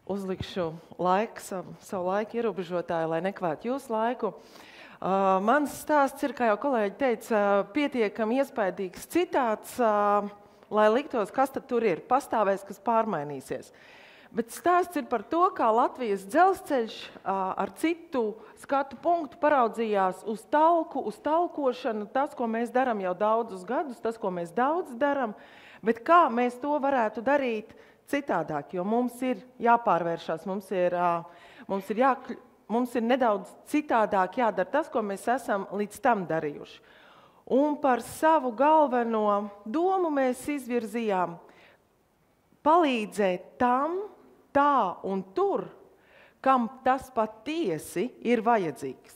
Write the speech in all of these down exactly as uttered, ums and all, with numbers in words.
uzlikšu laiku, savu, savu laiku ierobežotāju, lai nekvētu jūsu laiku. Uh, mans stāsts ir, kā jau kolēģi teica, pietiekami iespaidīgs citāts, uh, lai liktos, kas tad tur ir, pastāvēs, kas pārmainīsies. Bet stāsts ir par to, kā Latvijas dzelzceļš uh, ar citu skatu punktu paraudzījās uz talku, uz talkošanu, tas, ko mēs darām jau daudzus gadus, tas, ko mēs daudz darām, bet kā mēs to varētu darīt citādāk, jo mums ir jāpārvēršās, mums ir, uh, mums ir jākļūt, mums ir nedaudz citādāk jādara tas, ko mēs esam līdz tam darījuši. Un par savu galveno domu mēs izvirzījām palīdzēt tam, tā un tur, kam tas patiesi ir vajadzīgs.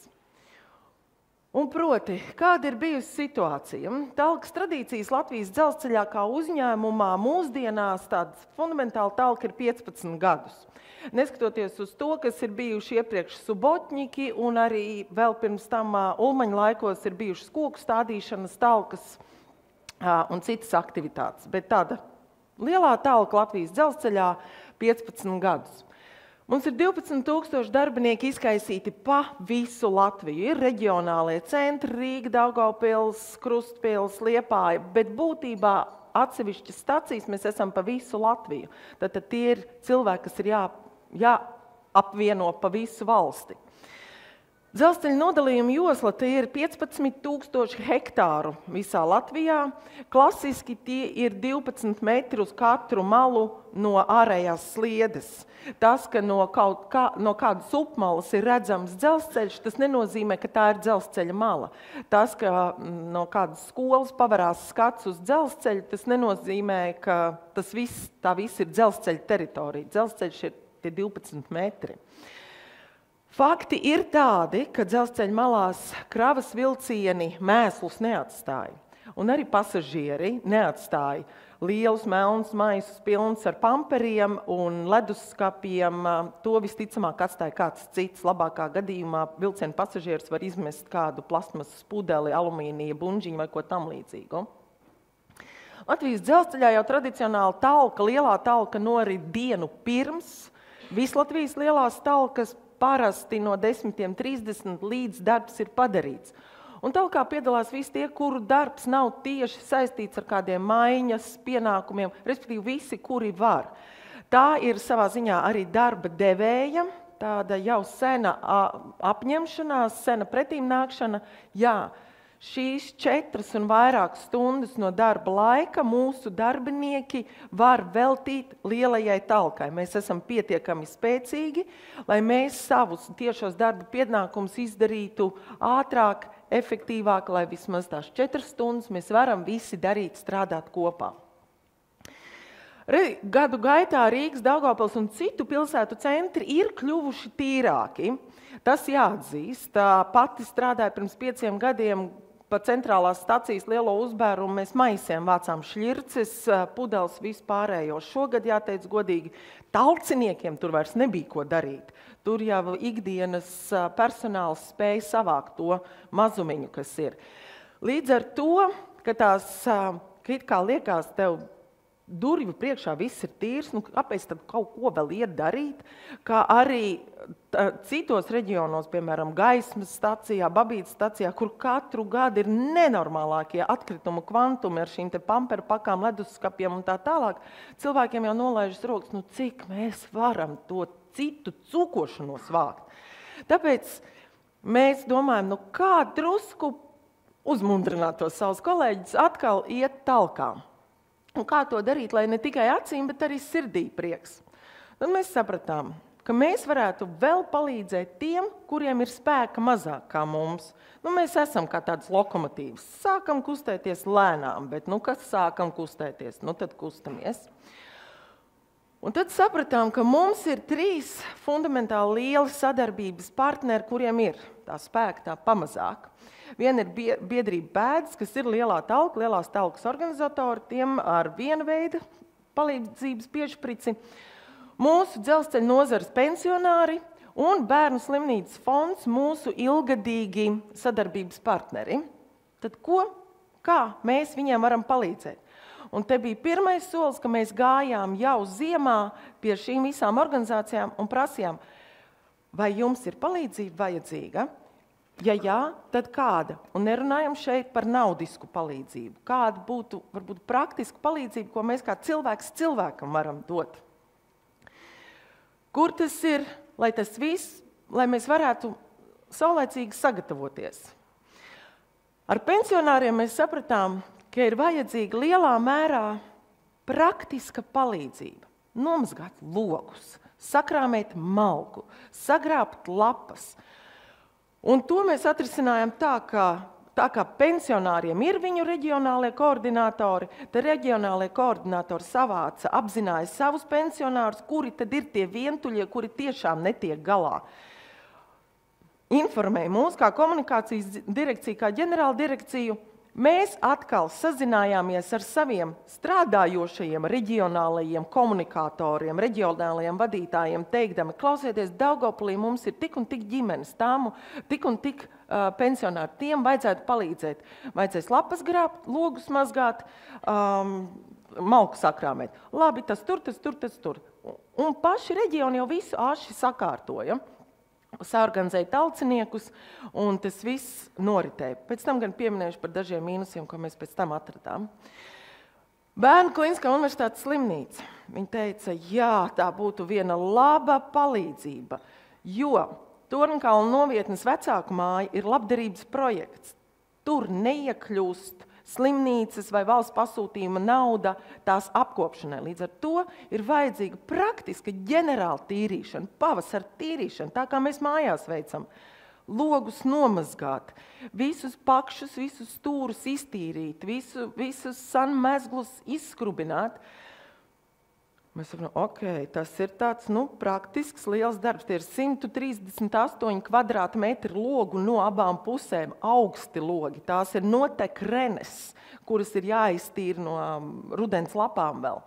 Un proti, kāda ir bijusi situācija? Talkas tradīcijas Latvijas dzelzceļā kā uzņēmumā mūsdienās tāds fundamentāli talka ir piecpadsmit gadus. Neskatoties uz to, kas ir bijuši iepriekš subotņiki un arī vēl pirms tam Ulmaņa laikos ir bijušas koku stādīšanas talkas un citas aktivitātes. Bet tāda lielā talka Latvijas dzelzceļā piecpadsmit gadus. Mums ir divpadsmit tūkstoši darbinieki izkaisīti pa visu Latviju. Ir reģionālie centri, Rīga, Daugavpils, Krustpils, Liepāja, bet būtībā atsevišķas stacijas mēs esam pa visu Latviju. Tātad tie ir cilvēki, kas ir jā, jāapvieno pa visu valsti. Dzelzceļa nodalījuma josla tie ir piecpadsmit tūkstoši hektāru visā Latvijā. Klasiski tie ir divpadsmit metri uz katru malu no ārējās sliedes. Tas, ka no, kaut kā, no kādas upmalas ir redzams dzelzceļš, tas nenozīmē, ka tā ir dzelzceļa mala. Tas, ka no kādas skolas pavarās skats uz dzelzceļu, tas nenozīmē, ka tas viss, tā viss ir dzelzceļa teritorija. Dzelzceļš ir tie divpadsmit metri. Fakti ir tādi, ka dzelzceļa malās kravas vilcieni mēslus neatstāja. Un arī pasažieri neatstāja lielus melnus maisus pilns ar pamperiem un leduskapiem. To visticamāk atstāja kāds cits. Labākā gadījumā vilciena pasažieris var izmest kādu plastmasas pudeli, alumīnija bunžiņu vai ko tam līdzīgu. Latvijas dzelzceļā jau tradicionāli talka, lielā talka norit dienu pirms Vislatvijas lielās talkas, parasti no desmitiem trīsdesmit līdz darbs ir padarīts. Un talkā piedalās visi tie, kuru darbs nav tieši saistīts ar kādiem maiņas pienākumiem, respektīvi visi, kuri var. Tā ir savā ziņā arī darba devēja, tāda jau sena apņemšanās, sena pretīmnākšana. Jā, šīs četras un vairāk stundas no darba laika mūsu darbinieki var veltīt lielajai talkai. Mēs esam pietiekami spēcīgi, lai mēs savus tiešos darba pienākumus izdarītu ātrāk, efektīvāk, lai vismaz tās četras stundas mēs varam visi darīt, strādāt kopā. Gadu gaitā Rīgas, Daugavpils un citu pilsētu centri ir kļuvuši tīrāki. Tas jāatzīst. Pati strādāja pirms pieciem gadiem pa centrālās stacijas lielo uzbērumu, mēs maisiem vācām šļirces, pudeles, vispārējo. Šogad, jāteic godīgi, talciniekiem tur vairs nebija ko darīt. Tur jau ikdienas personāls spēja savākt to mazumiņu, kas ir. Līdz ar to, ka tās, ka it kā liekas tev durvju priekšā viss ir tīrs, nu kāpēc tad kaut ko vēl iet darīt, kā arī citos reģionos, piemēram, Gaismas stacijā, Babītas stacijā, kur katru gadu ir nenormālākie atkritumu kvantumi ar šīm te pamperu pakām, leduskapiem un tā tālāk, cilvēkiem jau nolaižas rokas, nu cik mēs varam to citu cūkošanos vākt. Tāpēc mēs domājam, nu kā drusku uzmundrināt tos savus kolēģus atkal iet talkām. Un kā to darīt, lai ne tikai acīm, bet arī sirdī prieks. Tad mēs sapratām, ka mēs varētu vēl palīdzēt tiem, kuriem ir spēka mazāk kā mums. Nu, mēs esam kā tādas lokomotīvas. Sākam kustēties lēnām, bet nu, kas sākam kustēties? Nu, tad kustamies. Un tad sapratām, ka mums ir trīs fundamentāli lieli sadarbības partneri, kuriem ir tā spēka, tā pamazāk. Viena ir biedrība Pēdas, kas ir lielā talka, lielās talkas organizatori, tiem ar viena veida palīdzības piešprici. Mūsu dzelzceļa nozares pensionāri un Bērnu slimnīcas fonds mūsu ilgadīgi sadarbības partneri. Tad ko, kā mēs viņiem varam palīdzēt? Un te bija pirmais solis, ka mēs gājām jau ziemā pie šīm visām organizācijām un prasījām, vai jums ir palīdzība vajadzīga? Ja jā, tad kāda? Un nerunājam šeit par naudisku palīdzību. Kāda būtu, varbūt, praktiska palīdzība, ko mēs kā cilvēks cilvēkam varam dot? Kur tas ir, lai tas viss, lai mēs varētu saulaicīgi sagatavoties? Ar pensionāriem mēs sapratām, ka ir vajadzīga lielā mērā praktiska palīdzība. Nomazgāt logus, sakrāmēt malku, sagrābt lapas. Un to mēs atrisinājām tā, ka, tā kā pensionāriem ir viņu reģionālie koordinātori, tad reģionālie koordinātori savāca, apzināja savus pensionārus, kuri tad ir tie vientuļie, kuri tiešām netiek galā. Informēja mūs kā komunikācijas direkciju, kā ģenerāla direkciju. Mēs atkal sazinājāmies ar saviem strādājošajiem reģionālajiem komunikatoriem, reģionālajiem vadītājiem, teikdami, klausieties, Daugavpilī mums ir tik un tik ģimenes, tām tik un tik uh, pensionāri, tiem vajadzētu palīdzēt. Vajadzēs lapas grābt, logus mazgāt, um, malku sakrāmēt. Labi, tas tur, tas tur, tas tur. Un paši reģioni jau visu aši sakārtoja. Saorganizēja talciniekus, un tas viss noritēja. Pēc tam gan pieminējuši par dažiem mīnusiem, ko mēs pēc tam atradām. Bērnu Kliniskā universitātes slimnīca. Viņa teica, jā, tā būtu viena laba palīdzība, jo Torņkalna novietnes vecāku māja ir labdarības projekts. Tur neiekļūst slimnīcas vai valsts pasūtījuma nauda tās apkopšanai. Līdz ar to ir vajadzīga praktiska ģenerāla tīrīšana, pavasara tīrīšana, tā kā mēs mājās veicam. Logus nomazgāt, visus pakšus, visus stūrus iztīrīt, visu, visus sanmezglus izskrubināt. Mēs saprotam, ok, tas ir tāds, nu, praktisks liels darbs. Tie ir simt trīsdesmit astoņi kvadrātmetri logu no abām pusēm, augsti logi. Tās ir notekrenes, kuras ir jāiztīra no rudens lapām vēl.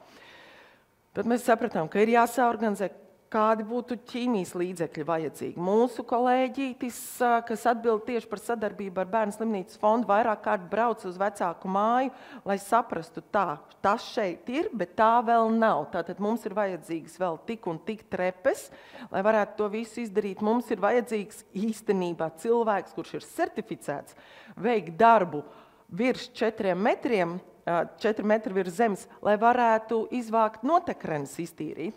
Tad mēs sapratām, ka ir jāsaorganizē, kādi būtu ķīmijas līdzekļi vajadzīgi. Mūsu kolēģītis, kas atbild tieši par sadarbību ar Bērnu slimnīcas fondu, vairāk kārt brauc uz vecāku māju, lai saprastu tā, tas šeit ir, bet tā vēl nav. Tātad mums ir vajadzīgas vēl tik un tik trepes, lai varētu to visu izdarīt. Mums ir vajadzīgs īstenībā cilvēks, kurš ir certificēts, veikt darbu virs četriem metriem, četri metri virs zemes, lai varētu izvākt notekrenes iztīrīt.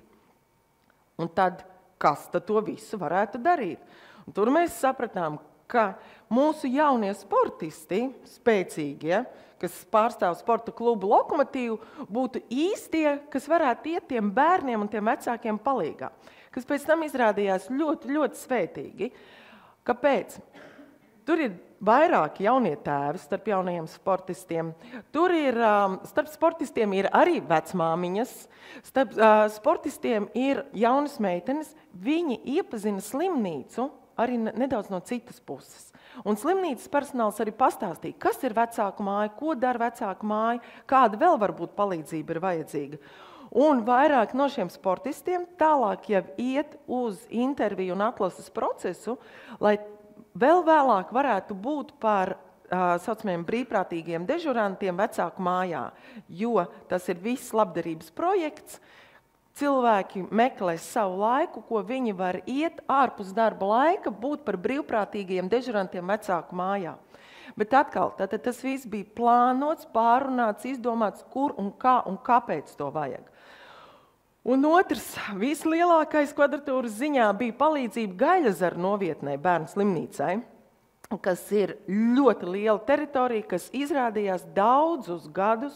Un tad, kas tad to visu varētu darīt? Un tur mēs sapratām, ka mūsu jaunie sportisti, spēcīgie, kas pārstāv sporta klubu Lokomotīvu, būtu īstie, kas varētu iet tiem bērniem un tiem vecākiem palīgā. Kas pēc tam izrādījās ļoti, ļoti svētīgi. Kāpēc? Tur ir vairāki jaunie tēvi starp jaunajiem sportistiem. Tur ir, starp sportistiem ir arī vecmāmiņas, starp sportistiem ir jaunas meitenes. Viņi iepazina slimnīcu arī nedaudz no citas puses. Un slimnīcas personāls arī pastāstīja, kas ir vecāku māja, ko dara vecāku māja, kāda vēl varbūt palīdzība ir vajadzīga. Un vairāk no šiem sportistiem tālāk jau iet uz interviju un atlases procesu, lai vēl vēlāk varētu būt par uh, saucamiem brīvprātīgiem dežurantiem vecāku mājā, jo tas ir viss labdarības projekts. Cilvēki meklēs savu laiku, ko viņi var iet ārpus darba laika, būt par brīvprātīgiem dežurantiem vecāku mājā. Bet atkal, tātad tas viss bija plānots, pārunāts, izdomāts, kur un kā un kāpēc to vajag. Un otrs, vislielākais kvadratūras ziņā bija palīdzība Gaļazaru novietnē Bērnu slimnīcai, kas ir ļoti liela teritorija, kas izrādījās daudzus gadus,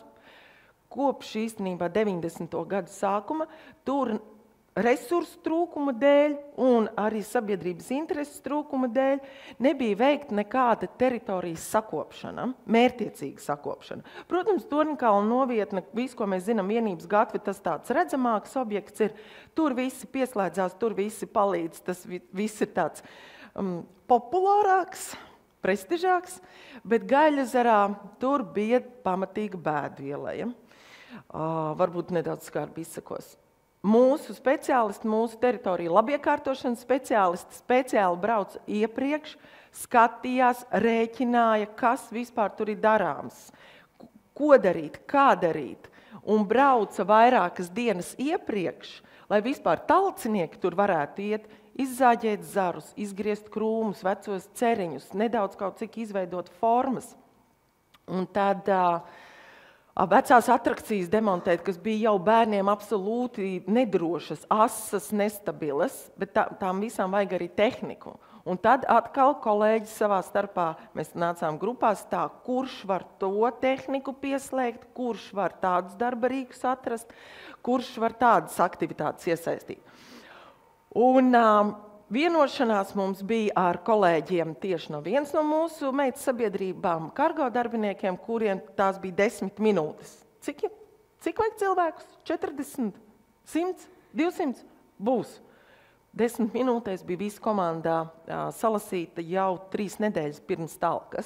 kopš īstenībā deviņdesmito gadu sākuma, tur resursu trūkuma dēļ un arī sabiedrības intereses trūkuma dēļ nebija veikta nekāda teritorijas sakopšana, mērķiecīga sakopšana. Protams, Torņkalna novietne, visu, ko mēs zinām, vienības gatve, tas tāds redzamāks objekts ir. Tur visi pieslēdzās, tur visi palīdz, tas viss ir tāds um, populārāks, prestižāks, bet Gaļazarā tur bija pamatīga bēdviela. Ja? Uh, varbūt nedaudz skarbi izsakos. Mūsu speciālisti, mūsu teritorija labiekārtošanas speciālisti speciāli brauc iepriekš, skatījās, rēķināja, kas vispār tur ir darāms, ko darīt, kā darīt. un brauca vairākas dienas iepriekš, lai vispār talcinieki tur varētu iet, izzāģēt zarus, izgriezt krūmus, vecos ceriņus, nedaudz kaut cik izveidot formas. Un tad uh, vecās atrakcijas demontēt, kas bija jau bērniem absolūti nedrošas, asas, nestabilas, bet tā, tām visām vajag arī tehniku. Un tad atkal kolēģi savā starpā, mēs nācām grupās tā, kurš var to tehniku pieslēgt, kurš var tādus darba rīkus atrast, kurš var tādas aktivitātes iesaistīt. Un um, vienošanās mums bija ar kolēģiem tieši no viens no mūsu meitas sabiedrībām, kargo darbiniekiem, kuriem tās bija desmit minūtes. Cik, cik vajag cilvēkus? četrdesmit, simts, divsimts? Būs. Desmit minūtēs bija visa komandā uh, salasīta jau trīs nedēļas pirms talkas.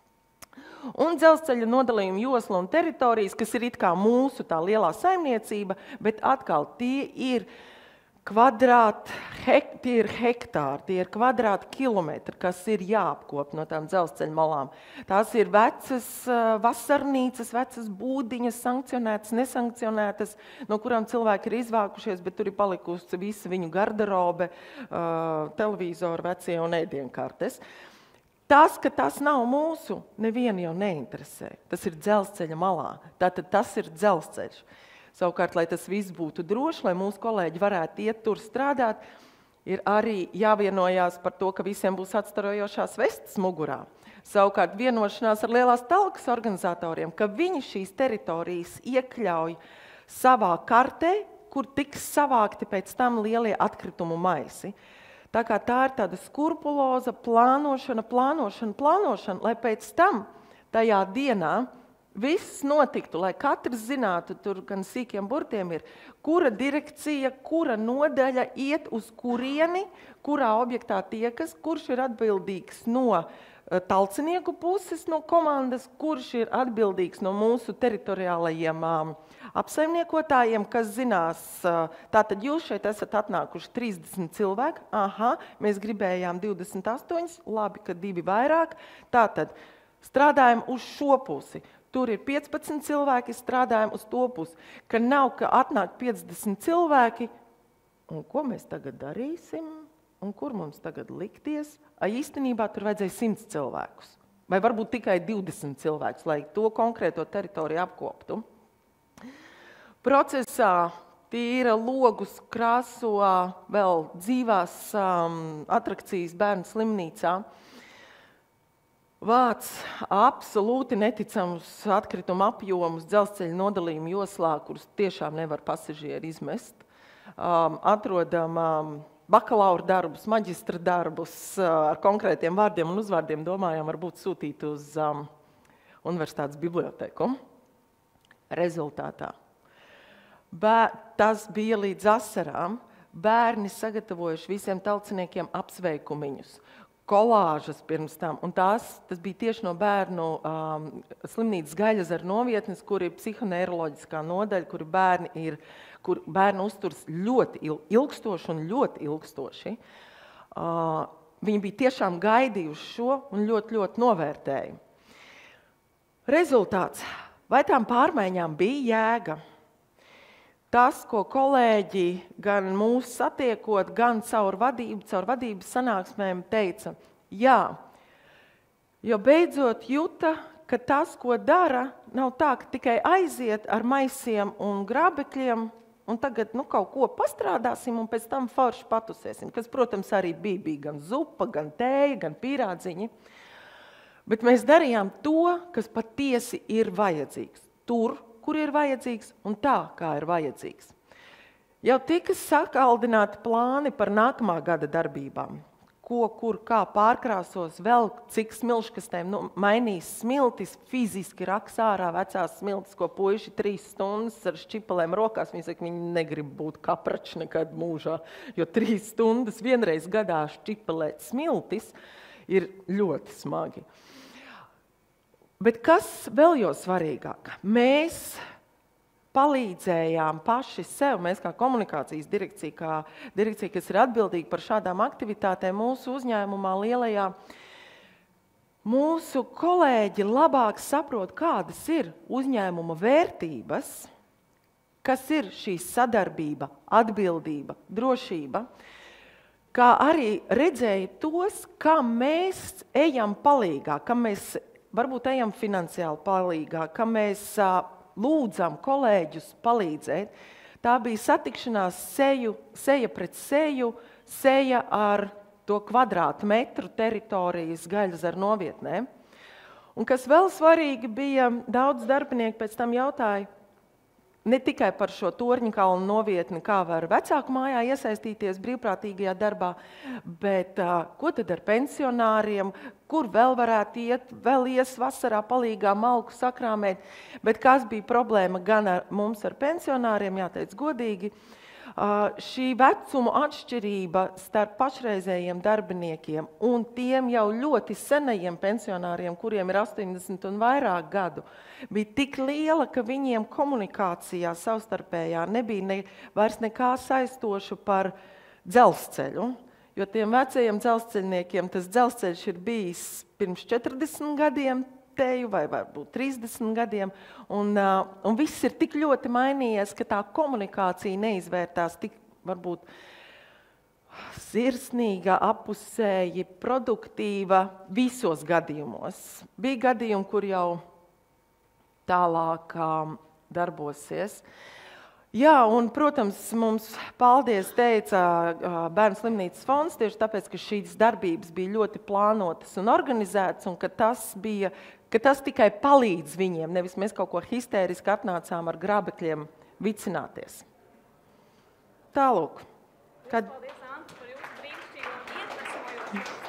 Un dzelzceļa nodalījuma josla un teritorijas, kas ir it kā mūsu tā lielā saimniecība, bet atkal tie ir kvadrāti, hek, tie ir hektāri, tie ir kvadrāti kilometri, kas ir jāapkop no tām dzelzceļa malām. Tās ir vecas uh, vasarnīcas, vecas būdiņas, sankcionētas, nesankcionētas, no kurām cilvēki ir izvākušies, bet tur ir palikusi visa viņu garderobe, uh, televizori, vecie un ēdienkartes. Tas, ka tas nav mūsu, nevienu jau neinteresē. Tas ir dzelzceļa malā. Tātad tas ir dzelzceļš. Savukārt, lai tas viss būtu droši, lai mūsu kolēģi varētu iet tur strādāt, ir arī jāvienojās par to, ka visiem būs atstarojošās vestas mugurā. Savukārt, vienošanās ar lielās talkas organizatoriem, ka viņi šīs teritorijas iekļauj savā kartē, kur tiks savākti pēc tam lielie atkritumu maisi. Tā kā tā ir tāda skrupuloza plānošana, plānošana, plānošana, lai pēc tam tajā dienā viss notiktu, lai katrs zinātu, tur gan sīkiem burtiem ir, kura direkcija, kura nodaļa iet uz kurieni, kurā objektā tiekas, kurš ir atbildīgs no talcinieku puses, no komandas, kurš ir atbildīgs no mūsu teritoriālajiem um, apsaimniekotājiem, kas zinās, uh, tātad jūs šeit esat atnākuši trīsdesmit cilvēki, aha, mēs gribējām divdesmit astoņi, labi, ka divi vairāk, tātad strādājam uz šo pusi. Tur ir piecpadsmit cilvēki, strādājam uz to pusi, ka nav, ka atnāk piecdesmit cilvēki, un ko mēs tagad darīsim, un kur mums tagad likties? A, īstenībā tur vajadzēja simts cilvēkus, vai varbūt tikai divdesmit cilvēkus, lai to konkrēto teritoriju apkoptu. Procesā tīra logus krāso vēl dzīvās um, atrakcijas bērnu slimnīcā. Vāc absolūti neticams atkrituma apjomus dzelzceļa nodalījuma joslā, kurus tiešām nevar pasažieri izmest. Um, atrodam um, bakalaura darbus, maģistra darbus uh, ar konkrētiem vārdiem un uzvārdiem, domājām, varbūt sūtīt uz um, universitātes biblioteku. Rezultātā. Bē, tas bija līdz asarām. Bērni sagatavojuši visiem talciniekiem apsveikumiņus. Kolāžas pirms tam, un tās, tas bija tieši no bērnu um, slimnīcas Gaļazaru novietnes, kur ir psihoneiroloģiskā nodaļa, kur bērni ir, kur bērni uzturs ļoti ilgstoši un ļoti ilgstoši. Uh, viņi bija tiešām gaidījuši šo un ļoti, ļoti novērtēja. Rezultāts. Vai tām pārmaiņām bija jēga? Tas, ko kolēģi gan mūs satiekot, gan caur vadību, caur vadības sanāksmēm teica, jā, jo beidzot juta, ka tas, ko dara, nav tā, ka tikai aiziet ar maisiem un grābekļiem, un tagad nu, kaut ko pastrādāsim un pēc tam forši patusēsim, kas, protams, arī bija, bija gan zupa, gan tēja, gan pīrādziņi. Bet mēs darījām to, kas patiesi ir vajadzīgs. Tur, kur ir vajadzīgs un tā, kā ir vajadzīgs. Jau tika sakaldināti plāni par nākamā gada darbībām. Ko, kur, kā pārkrāsos, vēl cik smilškastēm nu, mainīs smiltis, fiziski raks ārā vecās smiltis, ko puiši trīs stundas ar šķipelēm rokās. Viņi saka, viņi negrib būt kaprači nekad mūžā, jo trīs stundas vienreiz gadā šķipelēt smiltis ir ļoti smagi. Bet kas vēl jau svarīgāk? Mēs palīdzējām paši sev, mēs kā komunikācijas direkcija, kā direkcija, kas ir atbildīga par šādām aktivitātēm mūsu uzņēmumā lielajā, mūsu kolēģi labāk saprot, kādas ir uzņēmuma vērtības, kas ir šī sadarbība, atbildība, drošība, kā arī redzēju tos, kā mēs ejam palīgā, kā mēs varbūt ejam finansiāli palīgā, kā mēs uh, lūdzam kolēģus palīdzēt. Tā bija satikšanās seju, seja pret seju, seja ar to kvadrātu metru teritorijas Gaļazaru novietnē. Un kas vēl svarīgi bija, daudz darbinieku pēc tam jautāja ne tikai par šo Torņakalnu novietni, kā var vecāku mājā iesaistīties brīvprātīgajā darbā, bet uh, ko tad ar pensionāriem, kur vēl varētu iet, vēl ies vasarā palīgā malku sakrāmēt, bet kas bija problēma gan ar mums ar pensionāriem, jāteic godīgi, Uh, šī vecuma atšķirība starp pašreizējiem darbiniekiem un tiem jau ļoti senajiem pensionāriem, kuriem ir astoņdesmit un vairāk gadu, bija tik liela, ka viņiem komunikācijā savstarpējā nebija ne, vairs nekā saistošu par dzelzceļu, jo tiem vecajiem dzelzceļniekiem tas dzelzceļš ir bijis pirms četrdesmit gadiem, teju vai varbūt trīsdesmit gadiem, un, uh, un viss ir tik ļoti mainījies, ka tā komunikācija neizvērtās tik varbūt sirsnīga, apusēji, produktīva visos gadījumos. Bija gadījumi, kur jau tālāk um, darbosies. Jā, un, protams, mums paldies teica uh, Bērnu slimnīcas fonds, tieši tāpēc, ka šīs darbības bija ļoti plānotas un organizētas, un ka tas bija ka tas tikai palīdz viņiem, nevis mēs kaut ko histēriski atnācām ar grābekļiem vicināties. Tālūk. Kad... Paldies, Anta, par jūsu brīnišķīgo iedvesmojošo